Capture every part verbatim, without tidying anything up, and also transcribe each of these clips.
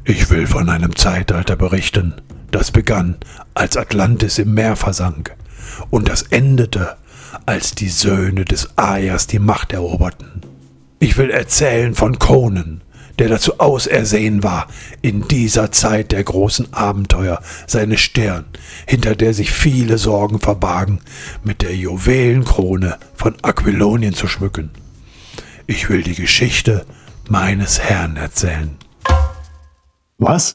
Ich will von einem Zeitalter berichten, das begann, als Atlantis im Meer versank, und das endete, als die Söhne des Ayers die Macht eroberten. Ich will erzählen von Conan, der dazu ausersehen war, in dieser Zeit der großen Abenteuer seine Stirn, hinter der sich viele Sorgen verbargen, mit der Juwelenkrone von Aquilonien zu schmücken. Ich will die Geschichte meines Herrn erzählen. Was?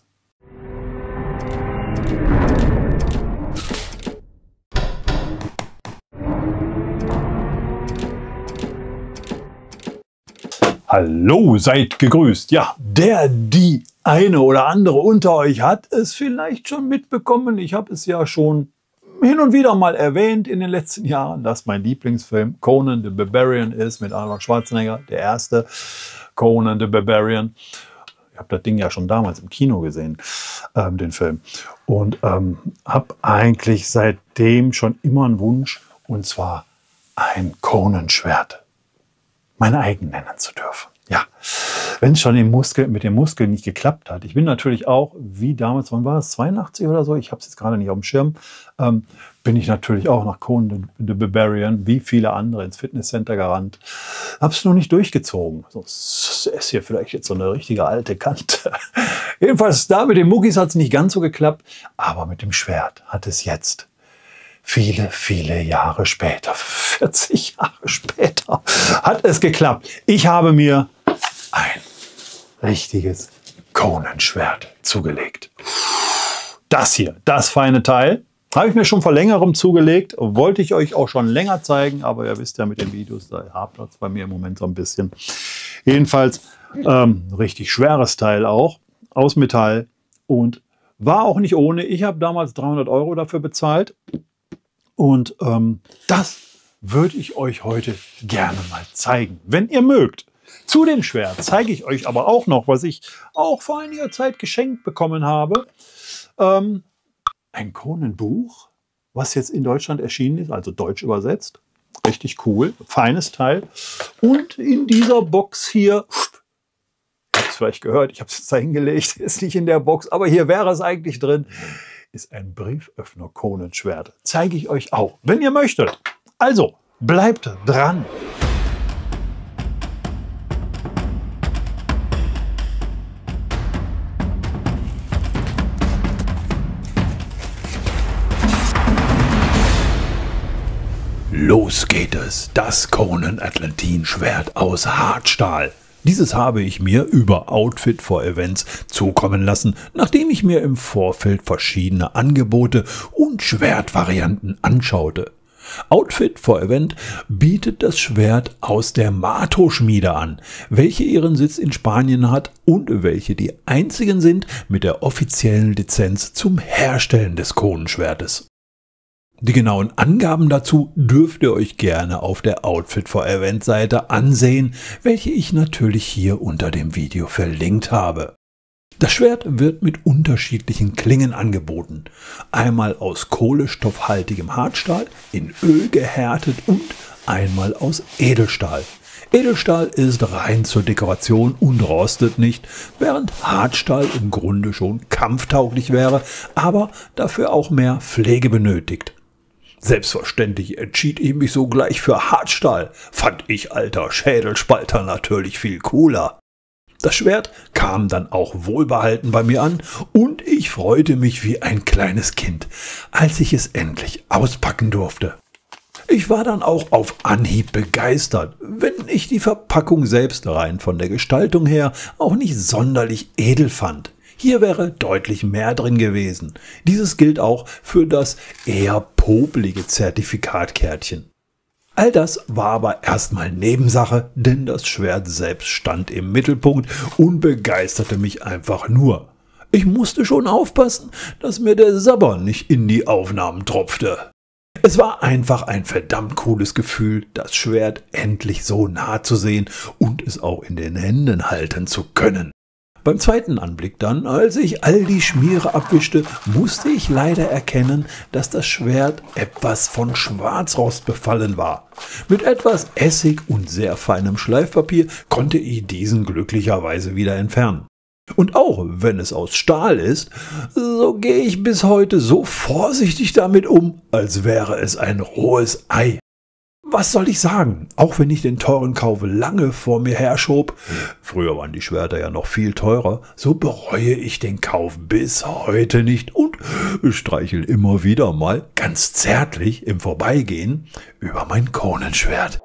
Hallo, seid gegrüßt. Ja, der, die eine oder andere unter euch hat es vielleicht schon mitbekommen. Ich habe es ja schon hin und wieder mal erwähnt in den letzten Jahren, dass mein Lieblingsfilm Conan the Barbarian ist mit Arnold Schwarzenegger, der erste Conan the Barbarian. Ich habe das Ding ja schon damals im Kino gesehen, ähm, den Film. Und ähm, habe eigentlich seitdem schon immer einen Wunsch, und zwar ein Conan-Schwert mein eigen nennen zu dürfen. Ja, wenn es schon im Muskel, mit dem Muskel nicht geklappt hat. Ich bin natürlich auch, wie damals, wann war es, zweiundachtzig oder so, ich habe es jetzt gerade nicht auf dem Schirm, ähm, bin ich natürlich auch nach Conan the Barbarian, wie viele andere, ins Fitnesscenter gerannt. Habe es nur nicht durchgezogen. Sonst ist hier vielleicht jetzt so eine richtige alte Kante. Jedenfalls, da mit den Muckis hat es nicht ganz so geklappt, aber mit dem Schwert hat es jetzt. Viele, viele Jahre später, vierzig Jahre später, hat es geklappt. Ich habe mir ein richtiges Conan-Schwert zugelegt. Das hier, das feine Teil, habe ich mir schon vor längerem zugelegt. Wollte ich euch auch schon länger zeigen, aber ihr wisst ja mit den Videos, da hapert es bei mir im Moment so ein bisschen. Jedenfalls ähm, richtig schweres Teil auch, aus Metall, und war auch nicht ohne. Ich habe damals dreihundert Euro dafür bezahlt. Und ähm, das würde ich euch heute gerne mal zeigen, wenn ihr mögt. Zu dem Schwert zeige ich euch aber auch noch, was ich auch vor einiger Zeit geschenkt bekommen habe. Ähm, ein Conan-Buch, was jetzt in Deutschland erschienen ist, also deutsch übersetzt. Richtig cool, feines Teil. Und in dieser Box hier, ihr habt es vielleicht gehört, ich habe es jetzt da hingelegt, ist nicht in der Box, aber hier wäre es eigentlich drin, ist ein Brieföffner-Conan-Schwert. Zeige ich euch auch, wenn ihr möchtet. Also, bleibt dran. Los geht es, das Conan Atlantin-Schwert aus Hartstahl. Dieses habe ich mir über Outfit for Events zukommen lassen, nachdem ich mir im Vorfeld verschiedene Angebote und Schwertvarianten anschaute. Outfit for Event bietet das Schwert aus der Mato-Schmiede an, welche ihren Sitz in Spanien hat und welche die einzigen sind mit der offiziellen Lizenz zum Herstellen des Conan-Schwertes. Die genauen Angaben dazu dürft ihr euch gerne auf der Outfit for Event Seite ansehen, welche ich natürlich hier unter dem Video verlinkt habe. Das Schwert wird mit unterschiedlichen Klingen angeboten. Einmal aus kohlenstoffhaltigem Hartstahl, in Öl gehärtet, und einmal aus Edelstahl. Edelstahl ist rein zur Dekoration und rostet nicht, während Hartstahl im Grunde schon kampftauglich wäre, aber dafür auch mehr Pflege benötigt. Selbstverständlich entschied ich mich sogleich für Hartstahl, fand ich alter Schädelspalter natürlich viel cooler. Das Schwert kam dann auch wohlbehalten bei mir an und ich freute mich wie ein kleines Kind, als ich es endlich auspacken durfte. Ich war dann auch auf Anhieb begeistert, wenn ich die Verpackung selbst rein von der Gestaltung her auch nicht sonderlich edel fand. Hier wäre deutlich mehr drin gewesen. Dieses gilt auch für das eher popelige Zertifikatkärtchen. All das war aber erstmal Nebensache, denn das Schwert selbst stand im Mittelpunkt und begeisterte mich einfach nur. Ich musste schon aufpassen, dass mir der Sabber nicht in die Aufnahmen tropfte. Es war einfach ein verdammt cooles Gefühl, das Schwert endlich so nah zu sehen und es auch in den Händen halten zu können. Beim zweiten Anblick dann, als ich all die Schmiere abwischte, musste ich leider erkennen, dass das Schwert etwas von Schwarzrost befallen war. Mit etwas Essig und sehr feinem Schleifpapier konnte ich diesen glücklicherweise wieder entfernen. Und auch wenn es aus Stahl ist, so gehe ich bis heute so vorsichtig damit um, als wäre es ein rohes Ei. Was soll ich sagen? Auch wenn ich den teuren Kauf lange vor mir herschob, früher waren die Schwerter ja noch viel teurer, so bereue ich den Kauf bis heute nicht und streichel immer wieder mal ganz zärtlich im Vorbeigehen über mein Konenschwert.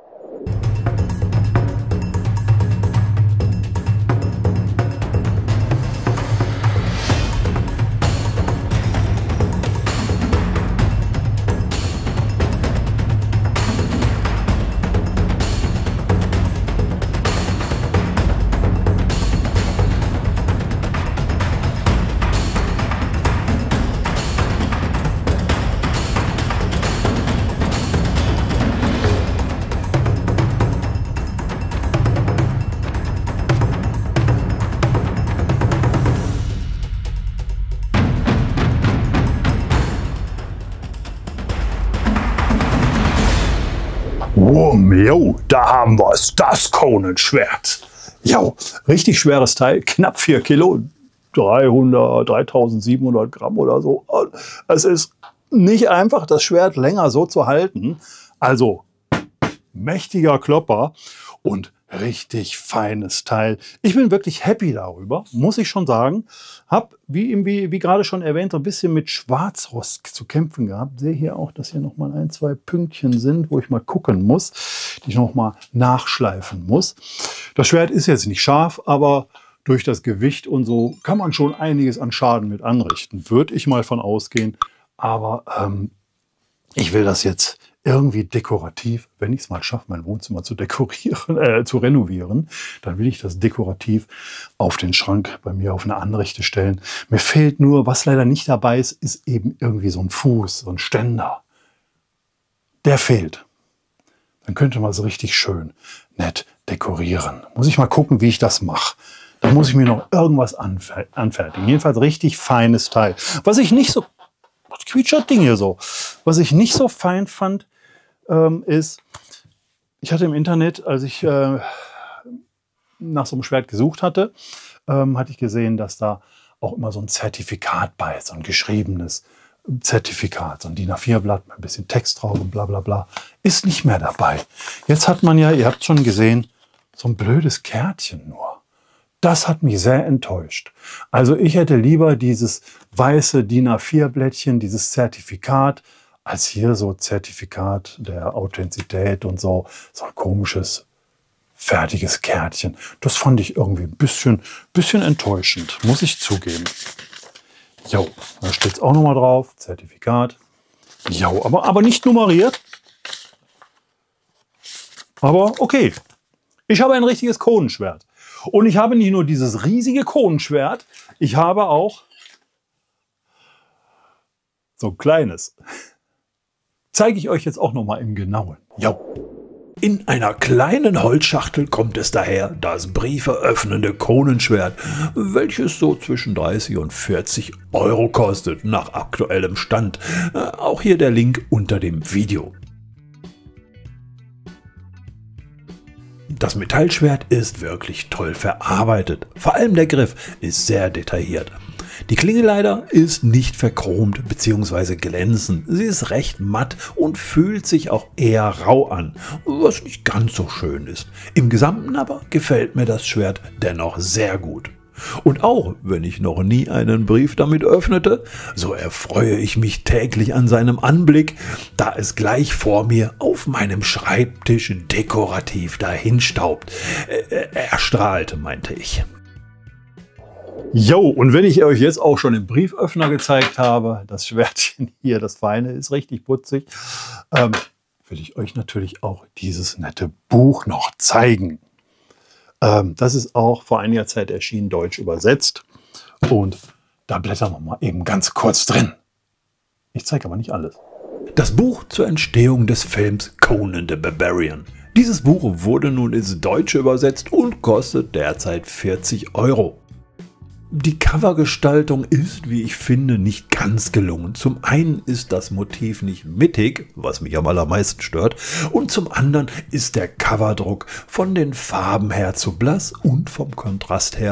Wumm, jo, da haben wir es, das Konenschwert. Jo, richtig schweres Teil, knapp vier Kilo, dreihundert, dreitausendsiebenhundert Gramm oder so. Es ist nicht einfach, das Schwert länger so zu halten. Also, mächtiger Klopper und richtig feines Teil. Ich bin wirklich happy darüber, muss ich schon sagen. Hab, wie, wie, wie gerade schon erwähnt, ein bisschen mit Schwarzrost zu kämpfen gehabt. Sehe hier auch, dass hier noch mal ein, zwei Pünktchen sind, wo ich mal gucken muss, die ich noch mal nachschleifen muss. Das Schwert ist jetzt nicht scharf, aber durch das Gewicht und so kann man schon einiges an Schaden mit anrichten. Würde ich mal von ausgehen. Aber ähm, ich will das jetzt irgendwie dekorativ, wenn ich es mal schaffe, mein Wohnzimmer zu dekorieren, äh, zu renovieren, dann will ich das dekorativ auf den Schrank bei mir auf eine Anrichte stellen. Mir fehlt nur, was leider nicht dabei ist, ist eben irgendwie so ein Fuß, so ein Ständer. Der fehlt. Dann könnte man es richtig schön nett dekorieren. Muss ich mal gucken, wie ich das mache. Da muss ich mir noch irgendwas anfer anfertigen. Jedenfalls richtig feines Teil. Was ich nicht so, was quietscht Ding hier so, was ich nicht so fein fand, ähm, ist, ich hatte im Internet, als ich äh, nach so einem Schwert gesucht hatte, ähm, hatte ich gesehen, dass da auch immer so ein Zertifikat bei ist, so ein geschriebenes Zertifikat, so ein DIN A vier Blatt mit ein bisschen Text drauf und bla bla bla, ist nicht mehr dabei. Jetzt hat man ja, ihr habt schon gesehen, so ein blödes Kärtchen nur. Das hat mich sehr enttäuscht. Also ich hätte lieber dieses weiße DIN A vier Blättchen, dieses Zertifikat, als hier so Zertifikat der Authentizität und so, so ein komisches, fertiges Kärtchen. Das fand ich irgendwie ein bisschen, bisschen enttäuschend, muss ich zugeben. Jo, da steht es auch nochmal drauf, Zertifikat. Jo, aber, aber nicht nummeriert. Aber okay, ich habe ein richtiges Konenschwert. Und ich habe nicht nur dieses riesige Konenschwert, ich habe auch so ein kleines. Zeige ich euch jetzt auch noch mal im Genauen. Jo. In einer kleinen Holzschachtel kommt es daher, das Briefe öffnende Konenschwert, welches so zwischen dreißig und vierzig Euro kostet, nach aktuellem Stand. Auch hier der Link unter dem Video. Das Metallschwert ist wirklich toll verarbeitet. Vor allem der Griff ist sehr detailliert. Die Klinge leider ist nicht verchromt bzw. glänzend. Sie ist recht matt und fühlt sich auch eher rau an, was nicht ganz so schön ist. Im Gesamten aber gefällt mir das Schwert dennoch sehr gut. Und auch wenn ich noch nie einen Brief damit öffnete, so erfreue ich mich täglich an seinem Anblick, da es gleich vor mir auf meinem Schreibtisch dekorativ dahinstaubt. Äh, er strahlt, meinte ich. Jo, und wenn ich euch jetzt auch schon den Brieföffner gezeigt habe, das Schwertchen hier, das feine, ist richtig putzig, ähm, will ich euch natürlich auch dieses nette Buch noch zeigen. Ähm, das ist auch vor einiger Zeit erschienen, deutsch übersetzt. Und da blättern wir mal eben ganz kurz drin. Ich zeige aber nicht alles. Das Buch zur Entstehung des Films Conan the Barbarian. Dieses Buch wurde nun ins Deutsche übersetzt und kostet derzeit vierzig Euro. Die Covergestaltung ist, wie ich finde, nicht ganz gelungen. Zum einen ist das Motiv nicht mittig, was mich am allermeisten stört, und zum anderen ist der Coverdruck von den Farben her zu blass und vom Kontrast her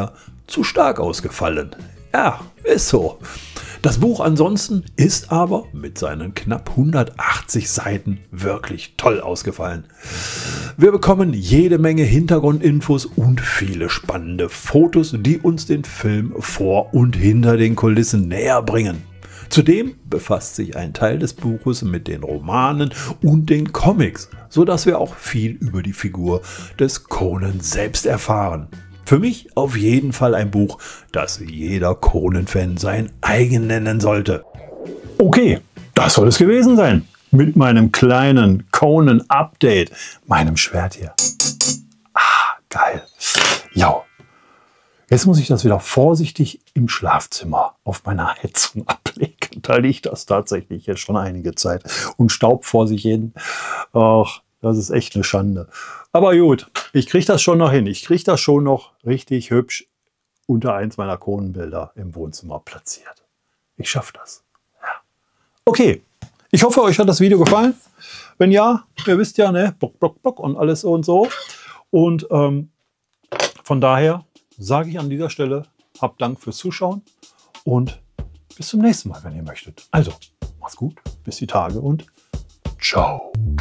zu stark ausgefallen. Ja, ist so. Das Buch ansonsten ist aber mit seinen knapp hundertachtzig Seiten wirklich toll ausgefallen. Wir bekommen jede Menge Hintergrundinfos und viele spannende Fotos, die uns den Film vor und hinter den Kulissen näher bringen. Zudem befasst sich ein Teil des Buches mit den Romanen und den Comics, sodass wir auch viel über die Figur des Conan selbst erfahren. Für mich auf jeden Fall ein Buch, das jeder Conan-Fan sein eigen nennen sollte. Okay, das soll es gewesen sein mit meinem kleinen Conan-Update, meinem Schwert hier. Ah, geil. Ja, jetzt muss ich das wieder vorsichtig im Schlafzimmer auf meiner Heizung ablegen. Da liegt das tatsächlich jetzt schon einige Zeit und staubt vor sich hin. Ach, das ist echt eine Schande. Aber gut, ich kriege das schon noch hin. Ich kriege das schon noch richtig hübsch unter eins meiner Conan-Bilder im Wohnzimmer platziert. Ich schaffe das. Ja. Okay, ich hoffe, euch hat das Video gefallen. Wenn ja, ihr wisst ja, ne, Bock, Bock, Bock und alles so und so. Und ähm, von daher sage ich an dieser Stelle, habt Dank fürs Zuschauen und bis zum nächsten Mal, wenn ihr möchtet. Also, macht's gut, bis die Tage und ciao.